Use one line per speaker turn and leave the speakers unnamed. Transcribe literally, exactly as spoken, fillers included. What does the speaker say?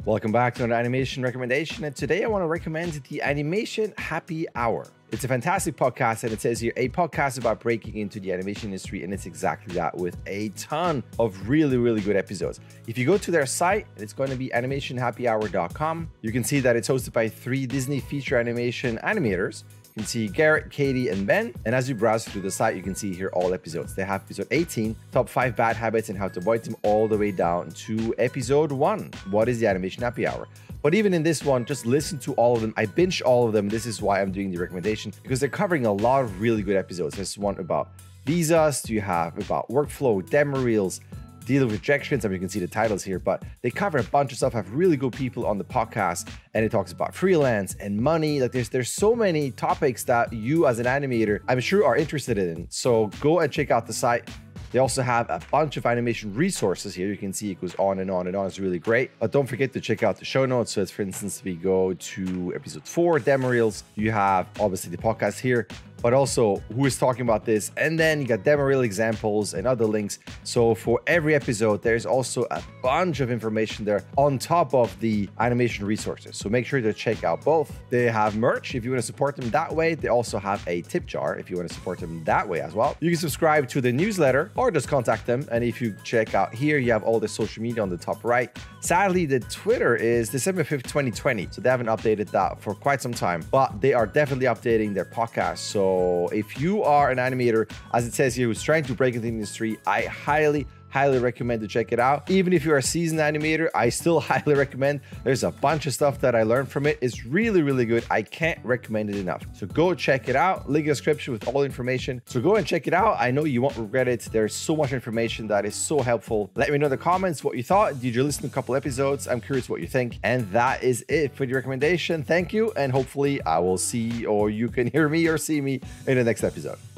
Welcome back to another animation recommendation, and today I want to recommend the Animation Happy Hour. It's a fantastic podcast, and it says here, a podcast about breaking into the animation industry, and it's exactly that, with a ton of really, really good episodes. If you go to their site, it's going to be animation happy hour dot com. You can see that it's hosted by three Disney feature animation animators. You can see Garrett, Katie, and Ben. And as you browse through the site, you can see here all episodes. They have episode eighteen, top five bad habits and how to avoid them, all the way down to episode one. What is the Animation Happy Hour? But even in this one, just listen to all of them. I binge all of them. This is why I'm doing the recommendation, because they're covering a lot of really good episodes. There's one about visas, you have about workflow, demo reels, deal with rejections. I mean, you can see the titles here, but they cover a bunch of stuff, have really good people on the podcast, and it talks about freelance and money. Like there's there's so many topics that you as an animator, I'm sure, are interested in. So go and check out the site. They also have a bunch of animation resources here. You can see it goes on and on and on. It's really great. But don't forget to check out the show notes. So as for instance, we go to episode four, demo reels. You have obviously the podcast here, but also who is talking about this. And then you got demo reel examples and other links. So for every episode, there's also a bunch of information there on top of the animation resources. So make sure to check out both. They have merch if you want to support them that way. They also have a tip jar if you want to support them that way as well. You can subscribe to the newsletter or just contact them. And if you check out here, you have all the social media on the top right. Sadly, the Twitter is December fifth, twenty twenty. So they haven't updated that for quite some time, but they are definitely updating their podcast. So So if you are an animator, as it says here, who's trying to break into the industry, I highly, highly recommend to check it out. Even if you're a seasoned animator, I still highly recommend. There's a bunch of stuff that I learned from it. It's really, really good. I can't recommend it enough. So go check it out. Link in the description with all the information. So go and check it out. I know you won't regret it. There's so much information that is so helpful. Let me know in the comments what you thought. Did you listen to a couple episodes? I'm curious what you think. And that is it for the recommendation. Thank you. And hopefully I will see, or you can hear me or see me in the next episode.